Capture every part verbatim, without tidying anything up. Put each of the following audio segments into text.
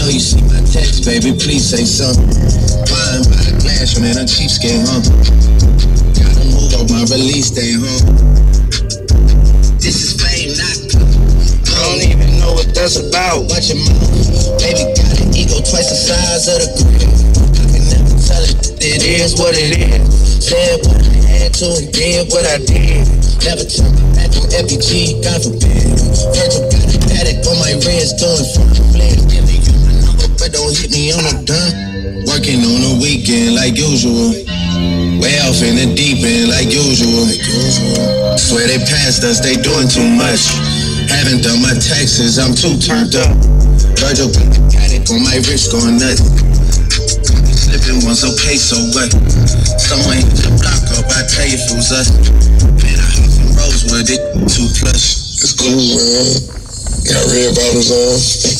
know you see my text, baby, please say something. Flying by the glass, man, I'm cheapskate, huh? Gotta move on my release day, huh? This is fame, not I don't even know what that's about. Watch your mouth, baby, got an ego twice the size of the crib. I can never tell it, it is what it is. Said what I had to and did what I did. Never turn back on F B G, God forbid. Virgil got an addict on my wrist, doing front flares. Giving you my number, but don't hit me on the done. Working on the weekend like usual. Way off in the deep end like usual. Swear they passed us, they doing too much. Haven't done my taxes, I'm too turned up. Virgil got the addict on my wrist, going nuts. Slipping once, okay, so what? Someone hit the block up, I tell you if it was us. Man, I huff and Rosewood, it too plush. It's cool, man. Got red bottles on.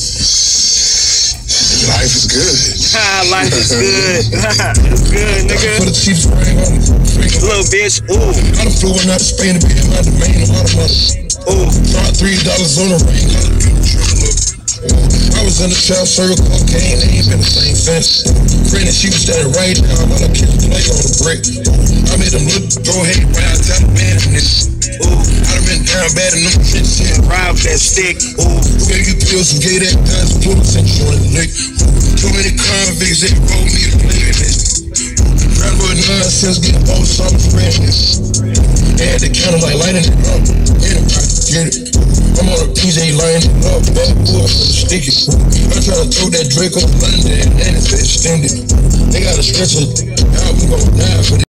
Life is good. Ah, life is good. It's good, nigga. For the cheapest ring on the little bitch, ooh. I done flew one out of Spain to be in my domain, a lot of money. Ooh. Tried three dollars on the ring, got a triple triple up. I was in the trap circle, cocaine, they ain't been the same fence. Granted, she was standing right down, while I killed the leg on the brick. I made them look, go ahead, round, tell them man in this. Ooh. I done been down bad and them shit, shit. Ride with that stick, ooh. Who gave you pills and gave that guns, put us in joint lick. Too many convicts, they rolled me to play in this. Run with nonsense, get both something friendless. Had the counter like lighting it up, and I get it. I'm on a P J line, up, bad boy for the sticky. I try to throw that Drake on London, and it's extended. They got a stretcher, now we gon' die for this.